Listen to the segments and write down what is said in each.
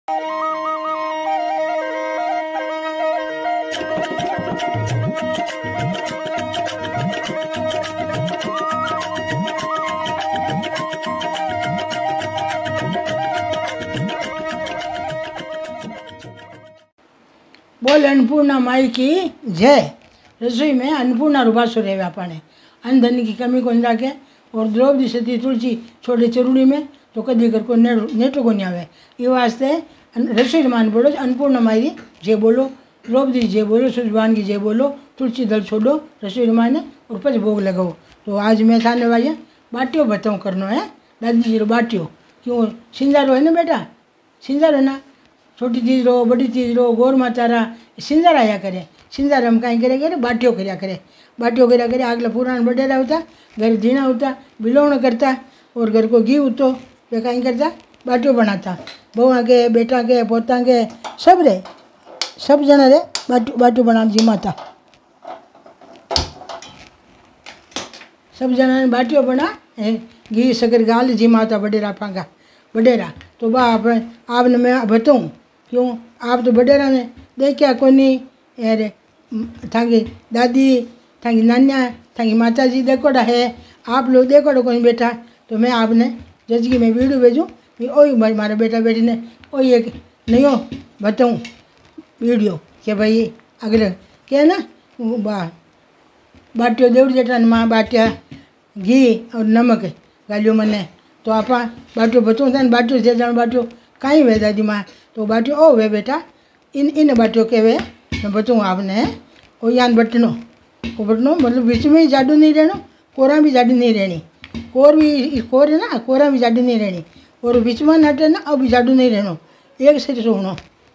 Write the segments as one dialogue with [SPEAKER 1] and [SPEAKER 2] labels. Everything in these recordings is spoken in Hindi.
[SPEAKER 1] बोल अन्नपूर्णा माई की जय। रसोई में अन्नपूर्णा रुबासो रहे आपने अन्न धन की कमी को राखे। और द्रौपदी सती तुलसी छोड़े चरूड़ी में तो कदी कर को नेटो को नहीं आवे। ये वास्ते रसोई मान बोलो अन्नपूर्णा माई जय बोलो, द्रौपदी जय बोलो, सूर्यवान की जय बोलो, तुलसी दल छोड़ो रसोई माने और पच भोग लगाओ। तो आज मैं थाने भाई बाटियों बताऊँ करनो है। दादी जी रो बाटियों क्यों सिंजारो है ना बेटा, सिंजारो है ना, छोटी चीज रो बड़ी चीज रो गौर माता रा सिंजार आया करे। सिंजार हम कहीं करे करे बाटियों कर्या करे, बाटियों कर्या करे। आगला पुराण बडेरा होता घर जीना होता बिलोण करता और घर को घी उतो वे कहीं करता बाटियों बनाता। बउआ के बेटा के पोता के सब रे सब जना रे बाटियों बना जिमाता। सब जना ने बाटियों बना घी शक्कर गाल जिमाता बडेरा पांगा बडेरा। तो बा आपने मैं बताऊँ क्यों आप तो बडेरा ने देखा कोनी यार थांगी दादी थांगी नान्या थांगी माता जी देखोड़ा है, आप लोग देखोड़ा कोई बेटा। तो मैं आपने जजगी में वीडियो भेजूँ वही मारे बेटा बेटी ने वही एक नयो बताऊँ वीडियो कि भाई अगले क्या ना बाटियों देवड़ जेठा माँ बाटिया घी और नमक गालियों मने। तो आप बाटियों बताऊँ था बाटियों से जान बाटियों कहीं वे दादी माँ तो बाटियों ओ वे बेटा इन बाटियों के वे मैं बताऊँ आपने वो यान बटनो वो बटनो मतलब बीच में ही जाडू नहीं रहना, कोरा भी जाडी नहीं रहनी, कोर है ना कोरा भी जाडी नहीं रहनी और बीच में नटे ना अब भी जाडू नहीं रहना। एक से सोनो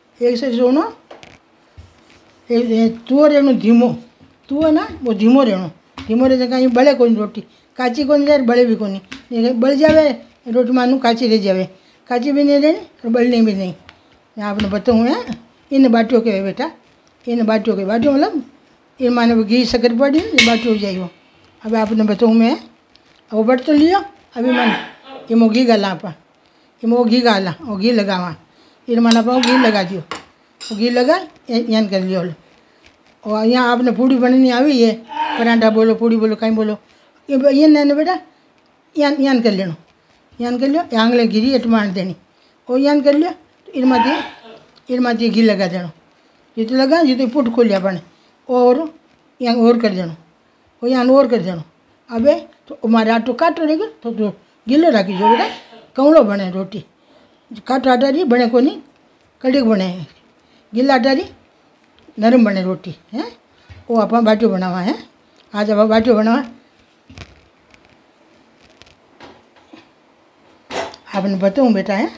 [SPEAKER 1] तुओ रहनो धीमो, तू है ना वो धीमो रहे कहीं बड़े कोई रोटी काची को नहीं रहे बड़े भी को नहीं बल जावे रोटी मानू काची रह जावे, काची भी नहीं रहनी और बलनी भी नहीं। मैं आपने बताऊँ है इन बाटियों के बेटा, इन बाटियों के बाटियों मतलब इन माने घी शक्कर पड़ी बाटियों हो जाइयो। अब आपने बताऊँ मैं वो बट तो लियो अभी मन इमो घी गाला आप इमो घी गाला और घी लगावा इन माना पाओ घी लगा दियो वो घी लगा यान कर लियो। और यहाँ आपने पूड़ी बननी आई है पराठा बोलो पूड़ी बोलो कहीं बोलो ये नैने बेटा यान कर लेनो यान कर लियो आंगले घी एट मान देनी और यान कर लियो। तो इनमाती घी लगा देना जितने लगा जितने पुट खोलिया बने और यहाँ और कर देना और यहाँ और कर देना। अबे तो हमारे आटो काटो रहेगा तो गिलो रखी जो बेटा कौड़ो बने रोटी काटो आटा रही बने को नहीं कड़ी बने गिला आटा रही नरम बने रोटी है वो आप बाटियों बनावा है। आज आप बाटियों बनावा आपने बताऊँ बेटा है।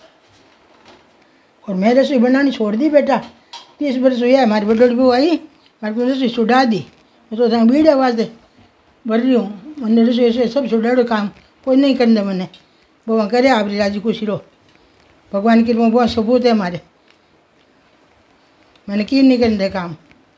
[SPEAKER 1] और मैं रसोई बनानी छोड़ दी बेटा 30 वर्ष हुआ है। हमारी बड़ोड़ी बहू आई हमारे को रसोई छुड़ा दी मैं तो बीड़े वास्ते भर रही हूँ। मैंने रसोई से सब छुड़ाड़ो काम कोई नहीं करने मैंने भगवान करे आप राजी खुशी रहो भगवान की बहुत सबूत है हमारे मैंने की नहीं करने काम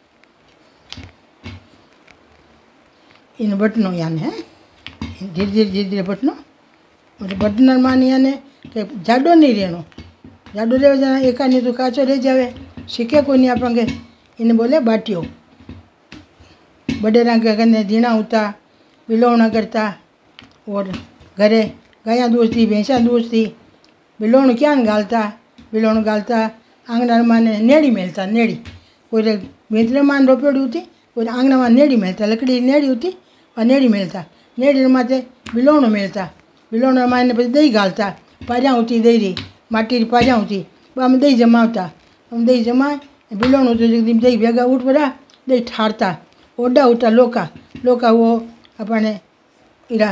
[SPEAKER 1] इन बटनों यानी है धीरे धीरे बटनों मतलब बटनर मान यानी कि जाडो नहीं रहनो जाडो रह जाना एक नहीं तो काचो रह जावे सीखे को नहीं आपंगे इन्हें बोले बाटियों बडेरा के गन्ने जीना होता बिलोवना करता और घरे गाया दूसती भैंसा दूसती बिलोण क्या गालता आंगना माने नेड़ी मेलता नेड़ी कोई भीतरे मान रोपेड़ी होती कोई आंगना मान नेड़ी मेलता लकड़ी नेड़ी होती और नेड़ी मेलता नेड़ी माथे बिलोण मेलता बिलोण माने પછી दही गालता पाजा होती दही रही माटी पाजा होती हम दही जमावता हम दही जमाए बिलोण होती दही भेगा उठ पड़ा दही ठारता ओडा होता लोका वो अपने इरा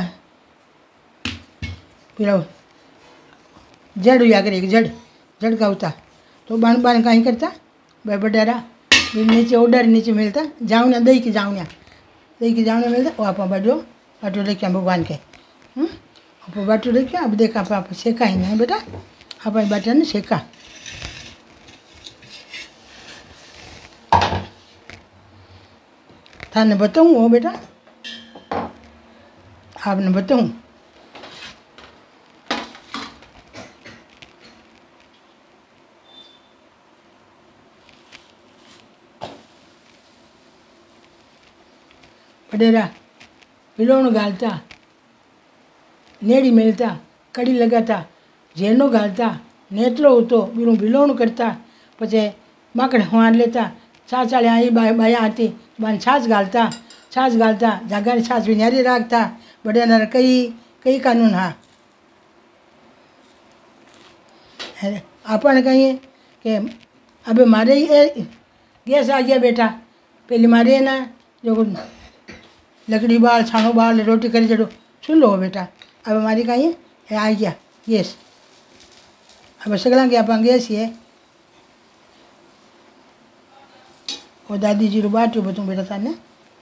[SPEAKER 1] फिर जड़ हुआ करे जड़ का होता तो बान कहीं करता भाई बडेरा नीचे ओडर नीचे मिलता जाऊना दही की जाऊना मिलता वो आप बाटो रखा भगवान के आप बाटो रखा अब देखा आप सेका ही नहीं बेटा आप बाटा ने सेका थाने बताऊँ वो बेटा आपने बताऊँ वडेरा विलोण घालता, नेड़ी मेलता, कड़ी लगाता, झेनो घालता, नेतलो होतो, बीरू विलोण करता, पछे माकड़ हवार लेता, छाछ वाली आई बाया आती, बान छाछ घालता, जागानी छाछ भी न्यारी राखता। बड़े कई कानून हाँ। अपन कहिए कि अब मारे गैस आ गया बेटा, पहले मारे ना जो लकड़ी बाल छानो बाल रोटी करी जड़ो चूल्हो हो बेटा, अब हमारी कहिए आ गया गैस, अब सगला के आप गैस है। और दादी जी रो बाटो बतूँ बेटा थाने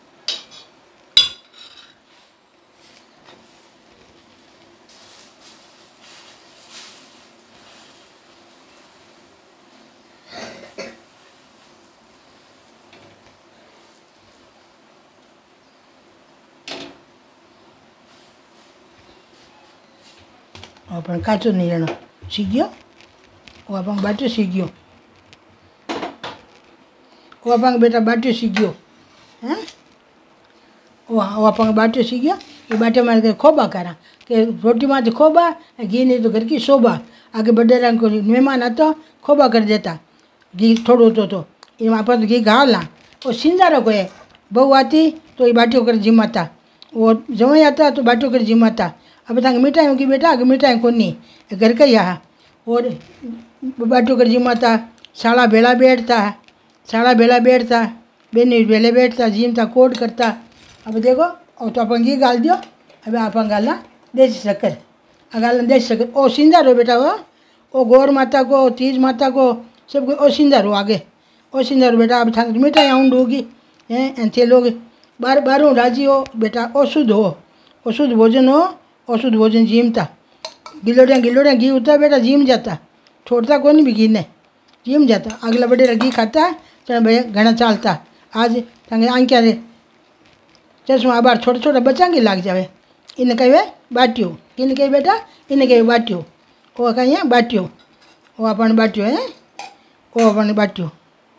[SPEAKER 1] अपन काचो नहीं रहना सीख गयो, वो अपन बाटो सीख गयो, वो अपन बेटा बाटो सीख गयो हैं, वो अपन बाटो सीख गयो। ये बाटे मारे खोबा करा कि रोटी माथे खोबा, घी नहीं तो घर की शोभा। आगे बड़े रंग को मेहमान आता खोबा कर देता, घी थोड़ो होतो तो ये वहाँ पर घी घालना। और सिंजारो को है बहू आती तो ये बाटियों कर जिमाता, वो जवाई आता तो बाटियों कर जिमाता। अब तक मिठाई होगी बेटा, आगे मिठाई को नहीं घर का यहाँ और बाटियों कर जिमाता। साड़ा बेला बैठता, बेनी बेले बैठता, जिमता कोड करता। अब देखो और तो अपन घी गाल दियो, अब अपन गालना देसी शक्कर, गालना देसी शक्कर। ओ सिंजारो बेटा, वो गौर माता को, तीज माता को सबको ओ सिंजारो आगे, ओ सिंजारो बेटा। अब थाने मिठाई आउंड होगी हैं, थे लोग बारों राजी हो बेटा, ओ शुद्ध हो, ओ शुद्ध भोजन हो, ओ शुद्ध भोजन जीमता। गिलोड़िया घी उठता बेटा, जीम जाता, छोड़ता कौन भी घी ने, जीम जाता। अगला बड़े घी खाता चल भैया घना चालता। आज तंगे आंक्या रे चश्मा आबार छोटा छोटा बच्चा की लाग जावे, इन्हें कहे बाटियो, इन्हें कहे बेटा, इन्हें कहे बाटियो, वो कहीं बाटियो, वो अपन बाटियो है, वो अपन बाटियो,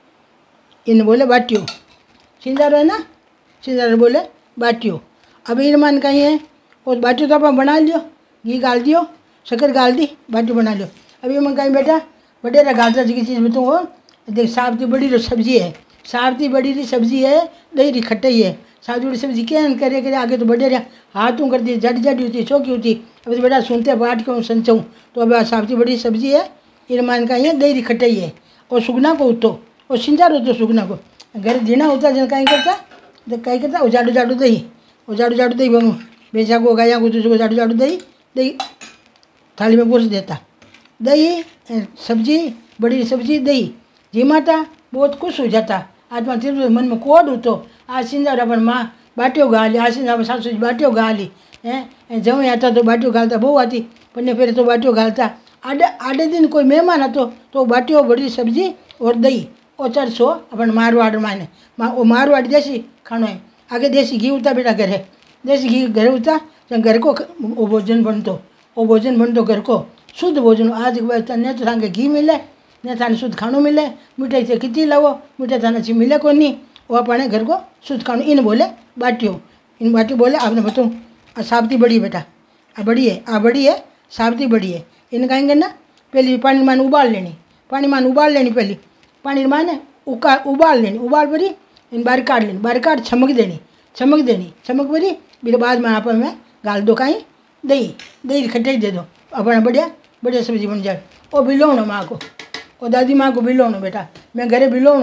[SPEAKER 1] इन्हें बोले बाटियो। सिंजारो है ना, सिंजारो बोले बाटियो। अब इन मान कहीं है वो बाटियो तो अपन बना लियो, घी गाल दियो, शक्कर गाल दी, बाटियो बना लियो। अभी मन कहीं बेटा बडेरा गालता जी की चीज़ में तो देख साबती बड़ी रो सब्जी है, साबती बड़ी री सब्जी है, दही री खटाई है। साबती बड़ी सब्जी क्या करे आगे तो बडेरा हाथों कर दी, जड़ी होती, चौकी होती। अब तो बेटा सुनते बाट के संचूँ तो अब साबती बड़ी सब्जी है, इन मान का ये दही री खटाई है। और सुगना को उतो और सिंजार होतो सुगना को घर जीना होता जन कहीं करता उजाड़ू दही, उजाड़ू दही बनू बेचा को गाया को तो उजाड़ू दही थाली में पोस देता। दही सब्जी बड़ी सब्जी दही जिमाता, बहुत खुश हो जाता। आज मन में कोड होतो, आज सिंजार अपन माँ बाटियो गाली, आज सिंजार सासू बाटियो गाली हैं, जवई आता तो बाटियो गालता, बहू आती पन्ने फेरे तो बाटियो गालता। आधे दिन कोई मेहमान आतो तो बाटियो बड़ी सब्जी और दही और 400 अपन मारवाड़ माने वो मारवाड़ देसी खानो है। आगे देसी घी होता बेटा घर है, देसी घी घर होता तो घर को वो भोजन बनतो घर को शुद्ध भोजन। आज ने तो थाने घी मिले, ने थाने शुद्ध खानो मिले, मिठाई से कितनी लावो, मिठाई थाने अच्छी मिले को नहीं, वो अपने घर को शुद्ध खानो। इन बोले बाटियो, इन बाटियो बोले आपने बताऊँ साबती बड़ी बेटा, आ बड़ी है साबती बड़ी है। इन कहेंगे ना पहले पानी मान उबाल लेनी, पहले पानी माने उबाल लेनी, उबाल पड़ी इन बारी काट लेनी, बारी काट छमक पड़ी फिर बाद में आप में गाल दो कहीं दही खटाई दे दो, अपना बढ़िया सब्जी बन जाए। और बिलोण माँ को और दादी माँ को बिलोण बेटा, मैं घरे बिलोण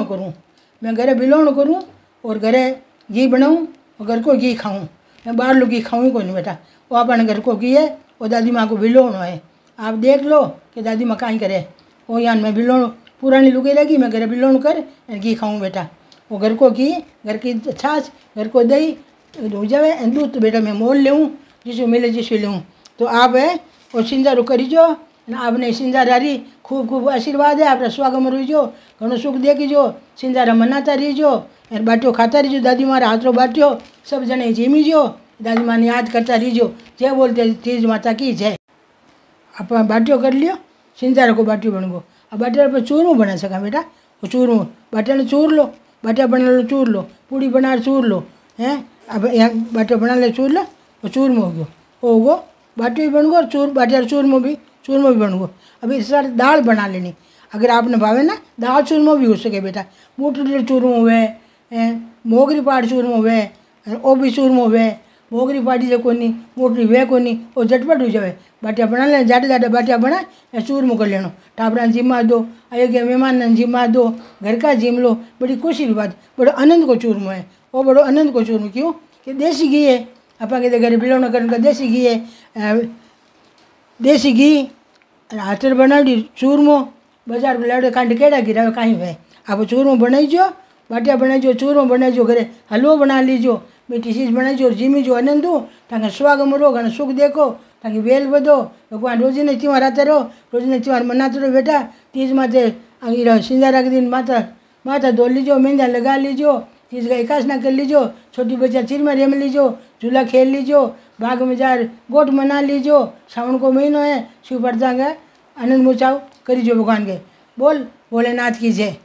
[SPEAKER 1] करूँ और घरे घी बनाऊँ और घर को घी खाऊँ, मैं बाहर लोग घी खाऊँ को नहीं बेटा, वो अपने घर को घी है और दादी माँ को बिलोण है। आप देख लो कि दादी माँ कहीं करे, वो यान मैं बिलोण पुरानी लुकी रहेगी, मैं घरे बिलोण कर घी खाऊँ बेटा। वो घर को घी, घर की छाछ, घर को दही हो जाए, दूध तो बेटा मैं मोल लेऊँ, जिसको मिले जिसको लेऊँ। तो आप है और सिंजारो करीजो, आपने सिंजारारी खूब आशीर्वाद है, आपने स्वागत रहीजो, घणो सुख देखीजो, सिंजारा मनाता रहीजो, बाटियो खाता रहीजो, दादी मारा हाथों बाटियो सब जने जीमीजो, दादी माँ ने याद करता रहीजो, जय बोलते तीज माता की जय। आप बाटियो कर लियो, सिंजारा को बाटियो बन गो। अब बाटिया पर चूरमो बना सका बेटा, वो चूरमो बाटिया ने चूर लो, बाटिया बना लो चूर लो, पूड़ी बना चूर लो हैं, अब यहाँ बाटिया बना ले चूर लो, वो चूरमो हो गयो, हो गो बाटी भी बन गो और बाटिया चूरमो भी बन गो। अब इस तरह दाल बना लेनी। अगर आपने भावे ना दाल चूरमो भी हो सके बेटा, मोटरी चूरमो हुए, मोगरी पाट चूरमो हुए, ओ भी चूरमो हुए, मोगरी पाटी जो कोनी मोटरी वे कोनी वो झटपट हो जाए। बाटिया बना लेना, जाडे जाडे बाटिया बना या चूरमो कर लेना। टाबरा जिम्मा दो, आए गए मेहमान ने जिम्मा दो, घर का जिम लो, बड़ी खुशी की बात, बड़ो आनंद को चूरमो है। वो बड़ो आनंद को चूरमो क्यों कि देसी घी है, अपा कहते घर बिलोना करने का देसी घी है, देसी घी हाथ बनावी चूरमो बाजार में लाड़े कांड केड़ा गिरावे कहीं वे। आप चूरमो बनाईजो, बाटिया बनाईजो, चूरमो बनाईजो, घरे हलवो बना लीजो, मीठी चीज़ बनाईजो, जीमीजो, आनंद हो, ताकि स्वागम रहो, घना सुख देखो, ताकि वेल बधो। भगवान रोजी ने त्योहार आते रहो, रोजी ने त्योहार मनाते रहो बेटा। तीज माथे सिंजारा के दिन माथा धो लीजो, मेहंदा लगा लीजो, तीज का एकासना कर लीजो, छोटी बच्चा चिर में रेम लीजो, झूला खेल लीजो, बाग में जार गोट मना लीजो। श्रावण को महीनो है, शिव प्रजा आनंद मुचाव करीजो भगवान के। बोल भोलेनाथ की जय।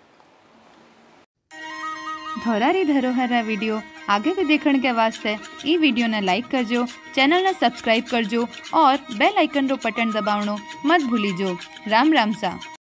[SPEAKER 2] धोरारी धरोहर वीडियो आगे भी देखने के वास्ते ई वीडियो ने लाइक करजो, चैनल ने सब्सक्राइब करजो और बेल आइकन रो बटन दबावनो मत भूलीजो। राम राम सा।